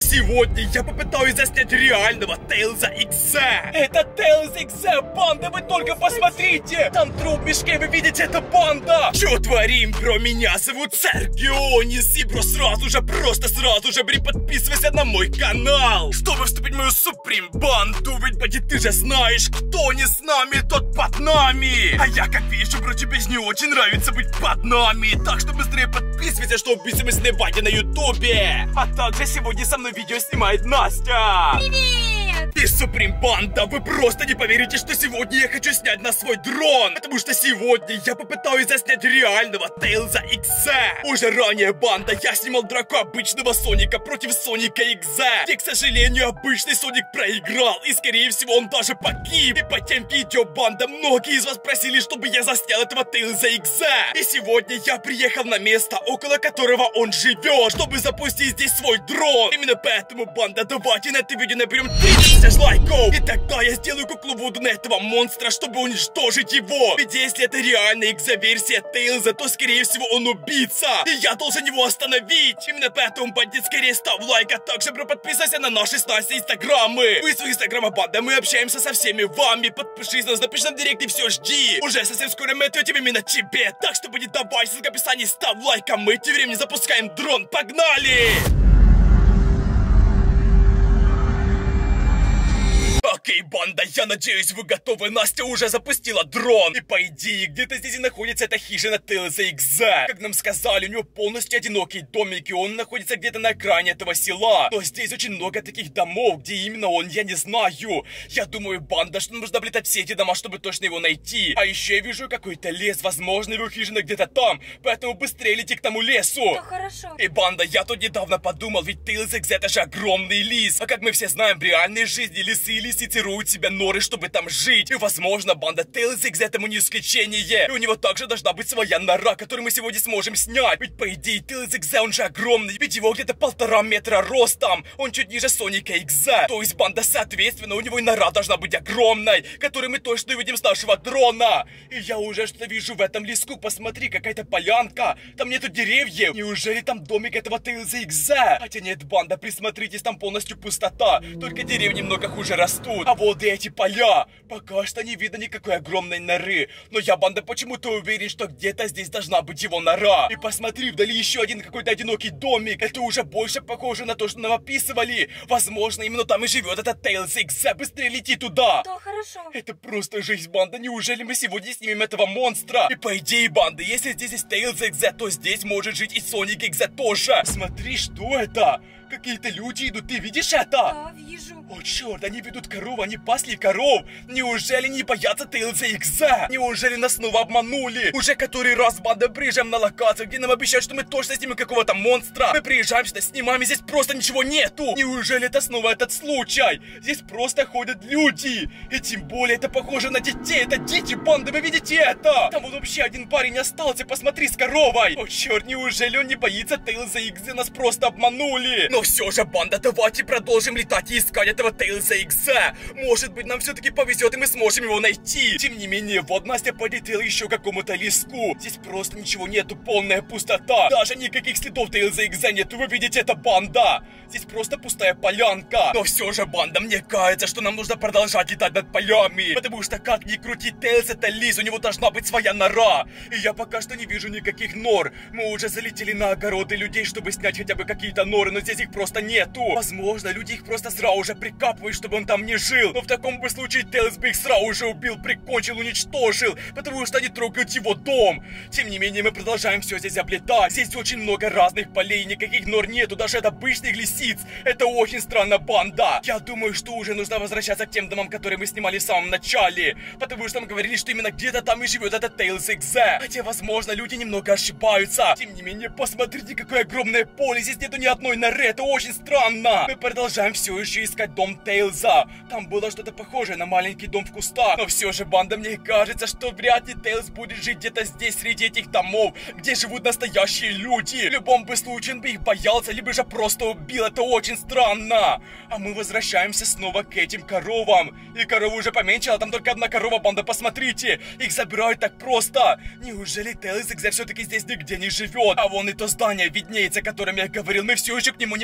Сегодня я попытаюсь заснять реального Тейлза Икса. Это Тейлз Икса, банда, вы только посмотрите! Там труп в мешке, вы видите, это банда! Чё творим, бро? Меня зовут Саргионис, и бро, сразу же, подписывайся на мой канал, чтобы вступить в мою суприм банду. Ведь, бади, ты же знаешь, кто не с нами, тот под нами. А я, как вижу, бро, тебе не очень нравится быть под нами. Так что быстрее подписывайся, чтобы быть на баде на ютубе. А также сегодня со мной видео снимает Настя. Привет! И Суприм Банда, вы просто не поверите, что сегодня я хочу снять на свой дрон. Потому что сегодня я попытаюсь заснять реального Тейлза Икса. Уже ранее, банда, я снимал драку обычного Соника против Соника Икса. И, к сожалению, обычный Соник проиграл. И, скорее всего, он даже погиб. И по тем видео, банда, многие из вас просили, чтобы я заснял этого Тейлза Икса. И сегодня я приехал на место, около которого он живет, чтобы запустить здесь свой дрон. Именно поэтому, банда, давайте на это видео наберем 30 тысяч лайков. И тогда я сделаю куклу Вуду на этого монстра, чтобы уничтожить его. Ведь если это реальная экзоверсия Тейлза, то, скорее всего, он убийца. И я должен его остановить. Именно поэтому, бандит, скорее ставь лайк, а также, бро, подписывайся на наши с Настей инстаграмы. Вы свои инстаграма, банда, мы общаемся со всеми вами. Подпишись на нас, напиши нам в директ и все, жди. Уже совсем скоро мы ответим именно тебе. Так что, бандит, давай, ссылка в описании, ставь лайк, а мы тем временем запускаем дрон. Погнали! Окей, банда, я надеюсь, вы готовы. Настя уже запустила дрон. И по идее, где-то здесь и находится эта хижина Тейлза Икса. Как нам сказали, у него полностью одинокий домик, и он находится где-то на окраине этого села. Но здесь очень много таких домов, где именно он, я не знаю. Я думаю, банда, что нужно облетать все эти дома, чтобы точно его найти. А еще я вижу какой-то лес, возможно, его хижина где-то там. Поэтому быстрее лети к тому лесу. Да хорошо. И, банда, я тут недавно подумал, ведь Тейлз Икс это же огромный лис. А как мы все знаем, в реальной жизни лисы и лисицы роют себе норы, чтобы там жить. И, возможно, банда, Тейлз Икс этому не исключение. И у него также должна быть своя нора, которую мы сегодня сможем снять. Ведь, по идее, Тейлз Икс, он же огромный. Ведь его где-то 1,5 метра ростом. Он чуть ниже Соника Икса. То есть, банда, соответственно, у него и нора должна быть огромной, которую мы точно увидим с нашего дрона. И я уже что-то вижу в этом леску. Посмотри, какая-то полянка. Там нету деревьев. Неужели там домик этого Тейлза Икса? Хотя нет, банда, присмотритесь, там полностью пустота. Только деревья немного хуже растут. А вот и эти поля. Пока что не видно никакой огромной норы. Но я, банда, почему-то уверен, что где-то здесь должна быть его нора. И посмотри, вдали еще один какой-то одинокий домик. Это уже больше похоже на то, что нам описывали. Возможно, именно там и живет этот Тейлз Икса. Быстрее лети туда. Да, хорошо. Это просто жизнь, банда. Неужели мы сегодня снимем этого монстра? И по идее, банда, если здесь есть Тейлз Икса, то здесь может жить и Соник Икса тоже. Смотри, что это? Какие-то люди идут, ты видишь это? Да, вижу. О, черт, они ведут корову, они пасли коров. Неужели не боятся Тейлза Икса? Неужели нас снова обманули? Уже который раз, банда, приезжаем на локацию, где нам обещают, что мы точно снимем какого-то монстра. Мы приезжаем сюда, снимаем, и здесь просто ничего нету. Неужели это снова этот случай? Здесь просто ходят люди. И тем более это похоже на детей. Это дети, банда, вы видите это? Там вот вообще один парень остался, посмотри, с коровой. О, черт, неужели он не боится Тейлза Икса? Нас просто обманули. Но все же, банда, давайте продолжим летать и искать этого Тейлза Икса. Может быть, нам все-таки повезет, и мы сможем его найти. Тем не менее, вот Настя подлетела еще к какому-то леску. Здесь просто ничего нету, полная пустота. Даже никаких следов Тейлза Икса нету. Вы видите, это банда. Здесь просто пустая полянка. Но все же, банда, мне кажется, что нам нужно продолжать летать над полями. Потому что, как ни крути, Тейлз это лис, у него должна быть своя нора. И я пока что не вижу никаких нор. Мы уже залетели на огороды людей, чтобы снять хотя бы какие-то норы, но здесь их просто нету. Возможно, люди их просто сразу же прикапывают, чтобы он там не жил. Но в таком бы случае Тейлз бы их сразу же убил, прикончил, уничтожил, потому что они трогают его дом. Тем не менее, мы продолжаем все здесь облетать. Здесь очень много разных полей, никаких нор нету, даже от обычных лисиц. Это очень странно, банда. Я думаю, что уже нужно возвращаться к тем домам, которые мы снимали в самом начале, потому что мы говорили, что именно где-то там и живет этот Тейлз Икса. Хотя, возможно, люди немного ошибаются. Тем не менее, посмотрите, какое огромное поле. Здесь нету ни одной норы, это очень странно. Мы продолжаем все еще искать дом Тейлза. Там было что-то похожее на маленький дом в кустах. Но все же, банда, мне кажется, что вряд ли Тейлз будет жить где-то здесь, среди этих домов, где живут настоящие люди. В любом бы случае, он бы их боялся, либо же просто убил. Это очень странно. А мы возвращаемся снова к этим коровам. И корову уже поменьше, там только одна корова, банда, посмотрите. Их забирают так просто. Неужели Тейлз Икса все-таки здесь нигде не живет? А вон и то здание виднеется, о котором я говорил. Мы все еще к нему не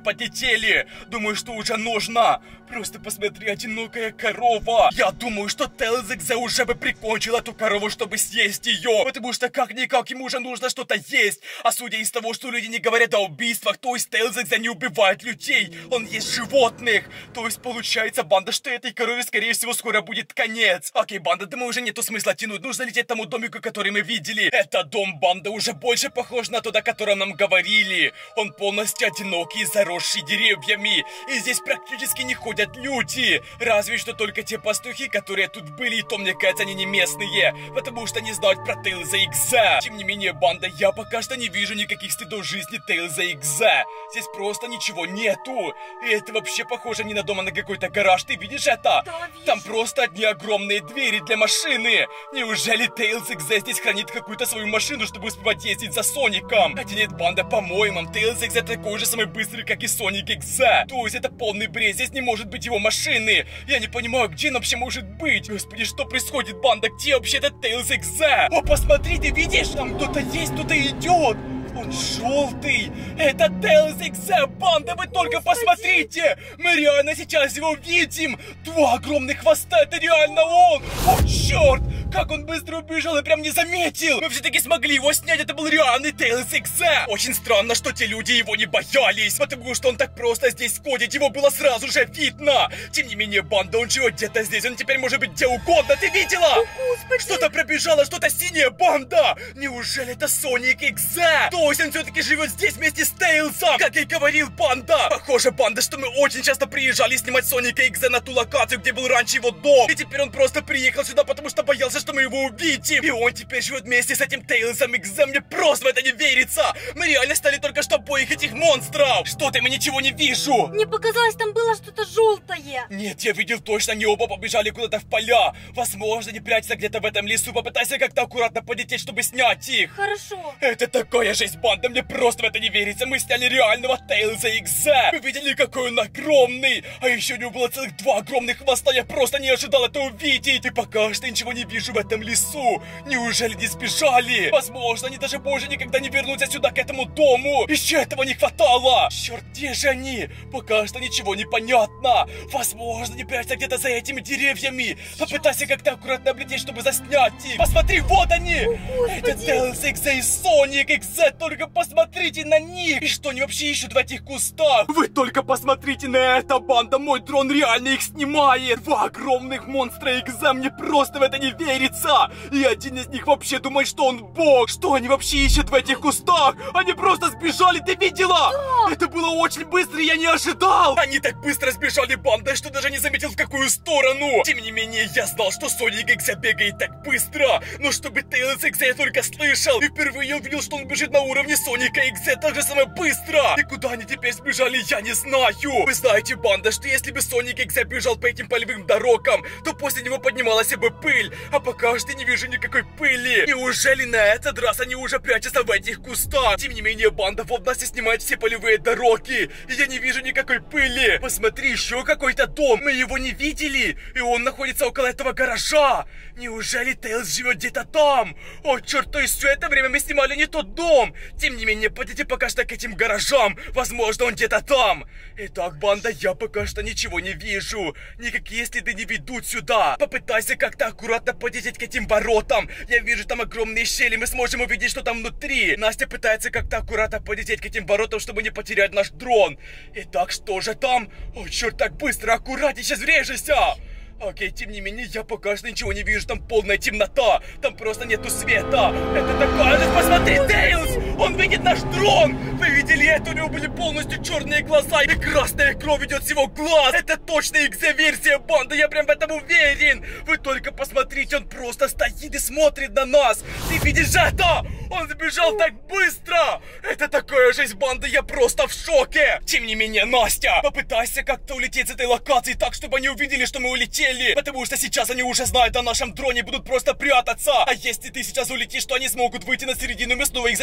подлетели. Думаю, что уже нужно. Просто посмотри, одинокая корова. Я думаю, что Тейлз Экзе уже бы прикончил эту корову, чтобы съесть ее. Потому что как-никак ему уже нужно что-то есть. А судя из того, что люди не говорят о убийствах, то есть Тейлз Экзе не убивает людей. Он ест животных. То есть получается, банда, что этой корове, скорее всего, скоро будет конец. Окей, банда, думаю, уже нету смысла тянуть. Нужно лететь к тому домику, который мы видели. Это дом, банда, уже больше похож на тот, о котором нам говорили. Он полностью одинокий, заросший деревьями. И здесь практически не ходят люди. Разве что только те пастухи, которые тут были, и то, мне кажется, они не местные. Потому что не знают про Тейлза Экзе. Тем не менее, банда, я пока что не вижу никаких следов жизни Тейлза Экзе. Здесь просто ничего нету. И это вообще похоже не на дом, а на какой-то гараж. Ты видишь это? Да, вижу. Там просто одни огромные двери для машины. Неужели Тейлз Экзе здесь хранит какую-то свою машину, чтобы успевать ездить за Соником? Хотя нет, банда, по-моему, Тейлз Экзе такой же самый быстрый, как и Соник Экзе. То есть это полный бред, здесь не может быть его машины. Я не понимаю, где он вообще может быть. Господи, что происходит, банда? Где вообще этот Тейлз Экзе? О, посмотри, ты видишь? Там кто-то есть, кто-то идет. Он желтый! Это Тейлз Экзе, банда, вы только посмотрите! Мы реально сейчас его видим! Два огромных хвоста, это реально он! О, черт! Как он быстро убежал и прям не заметил! Мы все-таки смогли его снять, это был реальный Тейлз Экзе! Очень странно, что те люди его не боялись, потому что он так просто здесь ходит, его было сразу же видно! Тем не менее, банда, он живет где-то здесь, он теперь может быть где угодно, ты видела? Господи! Что-то пробежало, что-то синее, банда! Неужели это Соник Экзе? То есть он все-таки живет здесь вместе с Тейлзом, как и говорил, банда! Похоже, банда, что мы очень часто приезжали снимать Соника Экзе на ту локацию, где был раньше его дом. И теперь он просто приехал сюда, потому что боялся, что мы его увидим. И он теперь живет вместе с этим Тейлзом Экзе. Мне просто в это не верится. Мы реально стали только что обоих этих монстров. Что ты, мы ничего не вижу. Мне показалось, там было что-то желтое. Нет, я видел точно, они оба побежали куда-то в поля. Возможно, не прячься где-то в этом лесу. Попытайся как-то аккуратно полететь, чтобы снять их. Хорошо. Это такая жесть, банда, мне просто в это не верится. Мы сняли реального Тейлза Экзе. Вы видели, какой он огромный. А еще у него было целых два огромных хвоста. Я просто не ожидал это увидеть. И пока что ничего не вижу в этом лесу. Неужели не сбежали? Возможно, они даже больше никогда не вернутся сюда, к этому дому. Еще этого не хватало. Черт, где же они? Пока что ничего не понятно. Возможно, не прячься где-то за этими деревьями. Попытайся как-то аккуратно облететь, чтобы заснять их. Посмотри, вот они. Это Тейлз Экзе и Соник Экзе. Только посмотрите на них. И что они вообще ищут в этих кустах? Вы только посмотрите на это, банда. Мой дрон реально их снимает. Два огромных монстра Экзе. Мне просто в это не верится. И один из них вообще думает, что он бог. Что они вообще ищут в этих кустах? Они просто сбежали, ты видела? Да. Это было очень быстро, я не ожидал. Они так быстро сбежали, банда, что даже не заметил, в какую сторону. Тем не менее, я знал, что Соник Экзе бегает так быстро. Но чтобы Тейлз Экзе я только слышал. И впервые увидел, что он бежит на уровне Соника Экзе так же самое быстро. И куда они теперь сбежали, я не знаю. Вы знаете, банда, что если бы Соник Экзе бежал по этим полевым дорогам, то после него поднималась бы пыль. А пока что не вижу никакой пыли. Неужели на этот раз они уже прячутся в этих кустах? Тем не менее, банда в области снимает все полевые дороги. И я не вижу никакой пыли. Посмотри, еще какой-то дом. Мы его не видели. И он находится около этого гаража. Неужели Тейлз живет где-то там? О, черт, то есть все это время мы снимали не тот дом. Тем не менее, подойдите пока что к этим гаражам. Возможно, он где-то там. Итак, банда, я пока что ничего не вижу. Никакие следы не ведут сюда. Попытайся как-то аккуратно подойти к этим воротам. Я вижу там огромные щели, мы сможем увидеть, что там внутри. Настя пытается как-то аккуратно подойти к этим воротам, чтобы не потерять наш дрон. Итак, что же там? О, черт, так быстро, аккуратнее, сейчас врежешься. Окей, тем не менее, я пока что ничего не вижу, там полная темнота, там просто нету света. Это такое же, посмотри, Тейлз! Он видит наш дрон! Вы видели это? У него были полностью черные глаза, и красная кровь идет с его глаз! Это точно Экзе-версия, банда, я прям в этом уверен! Вы только посмотрите, он просто стоит и смотрит на нас! Ты видишь это? Он сбежал так быстро! Это такая жизнь, банда, я просто в шоке! Тем не менее, Настя, попытайся как-то улететь с этой локации так, чтобы они увидели, что мы улетели. Потому что сейчас они уже знают о нашем дроне и будут просто прятаться. А если ты сейчас улетишь, то они смогут выйти на середину, мы снова их засними.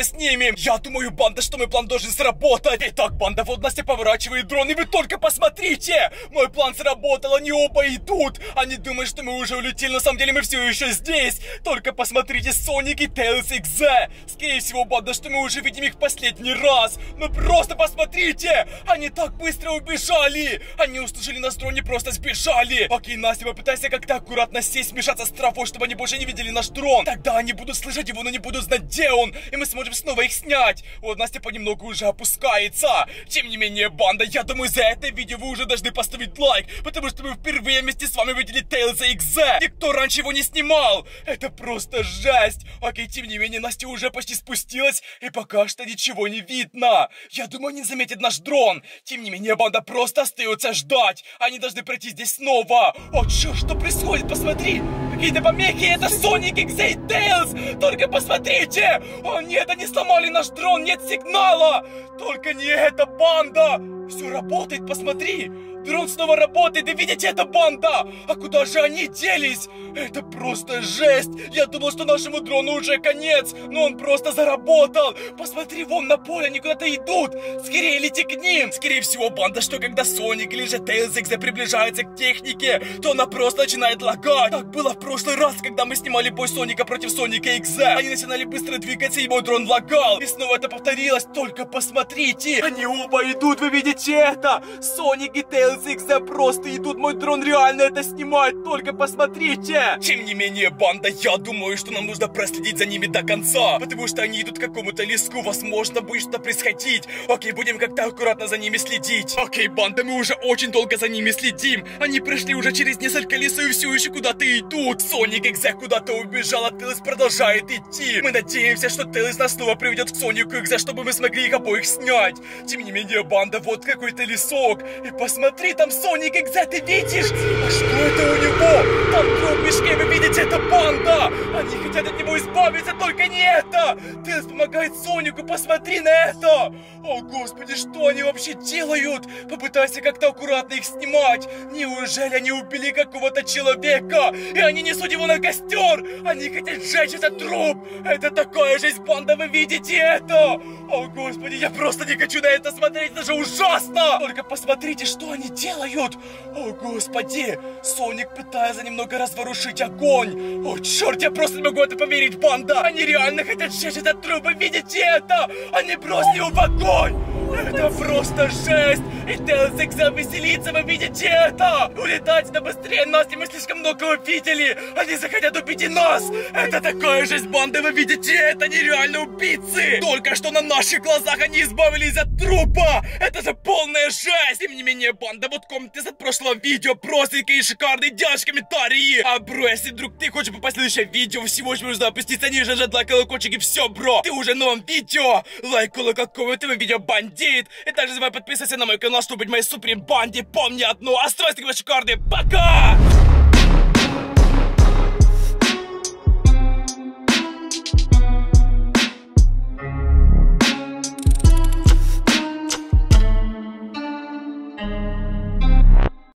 ним. Я думаю, банда, что мой план должен сработать. Итак, банда, вот Настя поворачивает дрон, и вы только посмотрите. Мой план сработал, они оба идут. Они думают, что мы уже улетели, на самом деле мы все еще здесь. Только посмотрите, Соник и Тейлз XZ. Скорее всего, банда, что мы уже видим их в последний раз. Но просто посмотрите, они так быстро убежали. Они услышали нас в дроне, просто сбежали. Окей, Настя, попытайся как-то аккуратно сесть, смешаться с травой, чтобы они больше не видели наш дрон. Тогда они будут слышать его, но не будут знать, где он. И мы сможем снова их снять. Вот Настя понемногу уже опускается. Тем не менее, банда, я думаю, за это видео вы уже должны поставить лайк, потому что мы впервые вместе с вами видели Тейлза XZ. Никто раньше его не снимал. Это просто жесть. Окей, тем не менее, Настя уже почти спустилась, и пока что ничего не видно. Я думаю, они заметят наш дрон. Тем не менее, банда, просто остается ждать. Они должны пройти здесь снова. О, чё, что происходит? Посмотри. Какие-то помехи, это Соник XZ и Тейлз. Только посмотрите. О нет, они сломали наш дрон, нет сигнала. Только не эта банда. Все работает, посмотри. Дрон снова работает, и видите, это банда. А куда же они делись? Это просто жесть. Я думал, что нашему дрону уже конец, но он просто заработал. Посмотри, вон на поле, они куда-то идут. Скорее лети к ним. Скорее всего, банда, что когда Соник или же Тейлз XZ приближается к технике, то она просто начинает лагать. Так было в прошлый раз, когда мы снимали бой Соника против Соника XZ. Они начинали быстро двигаться, и мой дрон лагал. И снова это повторилось. Только посмотрите, они оба идут, вы видите это? Соник и Тейлз XZ просто идут, мой дрон реально это снимает, только посмотрите. Тем не менее, банда, я думаю, что нам нужно проследить за ними до конца, потому что они идут к какому-то леску, возможно, будет что-то происходить. Окей, будем как-то аккуратно за ними следить. Окей, банда, мы уже очень долго за ними следим. Они прошли уже через несколько лесов и все еще куда-то идут. Соник XZ куда-то убежал, а Тейлз продолжает идти. Мы надеемся, что Тейлз нас снова приведет к Сонику XZ, чтобы мы смогли их обоих снять. Тем не менее, банда, вот какой-то лесок. И посмотри, там Соник XZ, ты видишь? А что это у него? Там труп в мешке, вы видите, это банда! Они хотят от него избавиться, только не это! Тейлз помогает Сонику, посмотри на это! О, господи, что они вообще делают? Попытайся как-то аккуратно их снимать. Неужели они убили какого-то человека? И они несут его на костер! Они хотят сжечь этот труп! Это такая жесть, банда, вы видите это? О, господи, я просто не хочу на это смотреть, это же ужасно! Только посмотрите, что они делают! О, господи! Соник пытается немного разворушить огонь! О, черт, я просто не могу в это поверить, банда! Они реально хотят сжечь этот труп, вы видите это? Они бросили его в огонь! Это просто жесть! И Тейлз XZ веселится, вы видите это? Улетайте-то быстрее, Настя, мы слишком много увидели! Они захотят убить и нас! Это такая жесть, банда, вы видите это? Они реально убийцы! Только что на наших глазах они избавились от трупа! Это же полная жесть! Тем не менее, банда, вот комменты от прошлого видео, простенькие и шикарные, делаешь комментарии! А, бро, если вдруг ты хочешь попасть в следующее видео, всего лишь нужно опуститься ниже, нажать лайк, колокольчик и все, бро! Ты уже в новом видео! Лайк, колокольчик, комменты, видео бандит! И также не забывай подписываться на мой канал, чтобы быть моей супер банде. Помни одно, оставайся шикарный, пока!